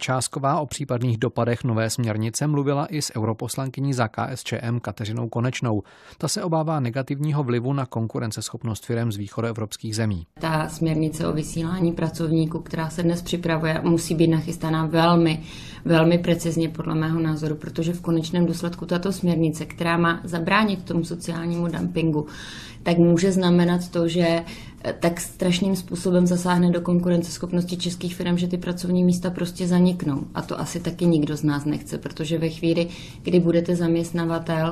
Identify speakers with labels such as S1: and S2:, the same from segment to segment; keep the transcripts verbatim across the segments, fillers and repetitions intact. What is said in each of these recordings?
S1: Procházková o případných dopadech nové směrnice mluvila i s europoslankyní za K S Č M Kateřinou Konečnou. Ta se obává negativního vlivu na konkurenceschopnost firem z východoevropských zemí.
S2: Ta směrnice o vysílání pracovníků, která se dnes připravuje, musí být nachystaná velmi, velmi precizně podle mého názoru, protože v konečném důsledku tato směrnice, která má zabránit tomu sociálnímu dumpingu, tak může znamenat to, že tak strašným způsobem zasáhne do konkurenceschopnosti českých firm, že ty pracovní místa prostě zaniknou. A to asi taky nikdo z nás nechce, protože ve chvíli, kdy budete zaměstnavatel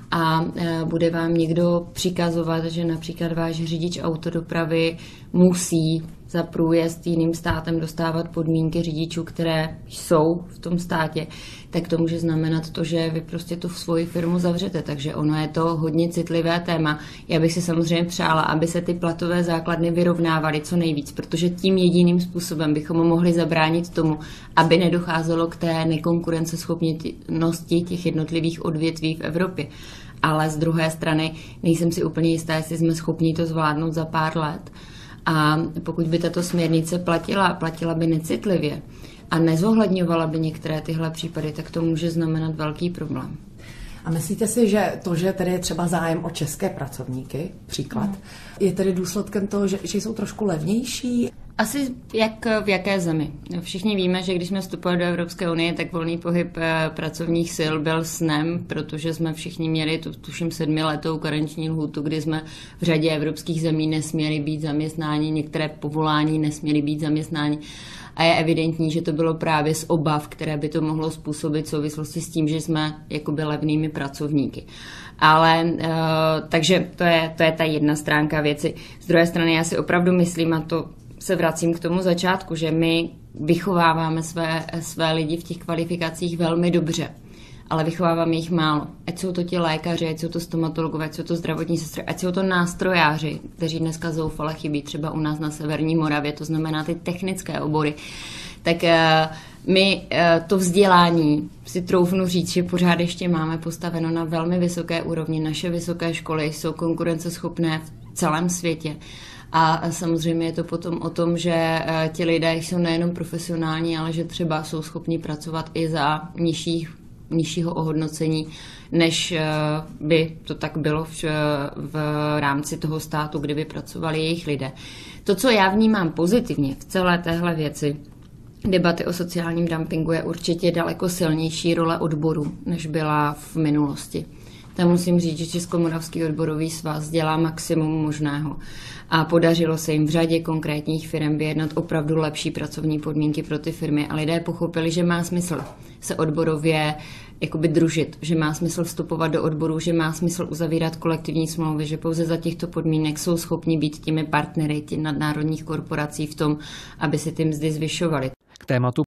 S2: a bude vám někdo přikazovat, že například váš řidič autodopravy musí za průjezd jiným státem dostávat podmínky řidičů, které jsou v tom státě, tak to může znamenat to, že vy prostě tu svoji firmu zavřete. Takže ono je to hodně citlivé téma. Já bych si samozřejmě přála, aby se ty platové základny vyrovnávaly co nejvíc, protože tím jediným způsobem bychom mohli zabránit tomu, aby nedocházelo k té nekonkurenceschopnosti těch jednotlivých odvětví v Evropě. Ale z druhé strany nejsem si úplně jistá, jestli jsme schopni to zvládnout za pár let. A pokud by tato směrnice platila, platila by necitlivě a nezohledňovala by některé tyhle případy, tak to může znamenat velký problém.
S3: A myslíte si, že to, že tady je třeba zájem o české pracovníky, příklad, hmm. je tedy důsledkem toho, že, že jsou trošku levnější?
S2: Asi jak v jaké zemi. Všichni víme, že když jsme vstupovali do Evropské unie, tak volný pohyb pracovních sil byl snem, protože jsme všichni měli tu, tuším sedmiletou karenční lhůtu, kdy jsme v řadě evropských zemí nesměli být zaměstnáni, některé povolání nesměly být zaměstnáni. A je evidentní, že to bylo právě z obav, které by to mohlo způsobit v souvislosti s tím, že jsme jakoby levnými pracovníky. Ale uh, takže to je, to je ta jedna stránka věci. Z druhé strany já si opravdu myslím, a to se vracím k tomu začátku, že my vychováváme své, své lidi v těch kvalifikacích velmi dobře, ale vychováváme jich málo. Ať jsou to ti lékaři, ať jsou to stomatologové, ať jsou to zdravotní sestry, ať jsou to nástrojáři, kteří dneska zoufale chybí třeba u nás na severní Moravě, to znamená ty technické obory. Tak uh, my uh, to vzdělání si troufnu říct, že pořád ještě máme postaveno na velmi vysoké úrovni. Naše vysoké školy jsou konkurenceschopné v celém světě. A samozřejmě je to potom o tom, že ti lidé jsou nejenom profesionální, ale že třeba jsou schopni pracovat i za nižších, nižšího ohodnocení, než by to tak bylo v, v rámci toho státu, kdyby pracovali jejich lidé. To, co já vnímám pozitivně v celé téhle věci, debaty o sociálním dumpingu, je určitě daleko silnější role odboru, než byla v minulosti. Tam musím říct, že Českomoravský odborový svaz dělá maximum možného a podařilo se jim v řadě konkrétních firm vyjednat opravdu lepší pracovní podmínky pro ty firmy a lidé pochopili, že má smysl se odborově jakoby družit, že má smysl vstupovat do odboru, že má smysl uzavírat kolektivní smlouvy, že pouze za těchto podmínek jsou schopni být těmi partnery těch nadnárodních korporací v tom, aby si ty mzdy zvyšovaly.
S1: K tématu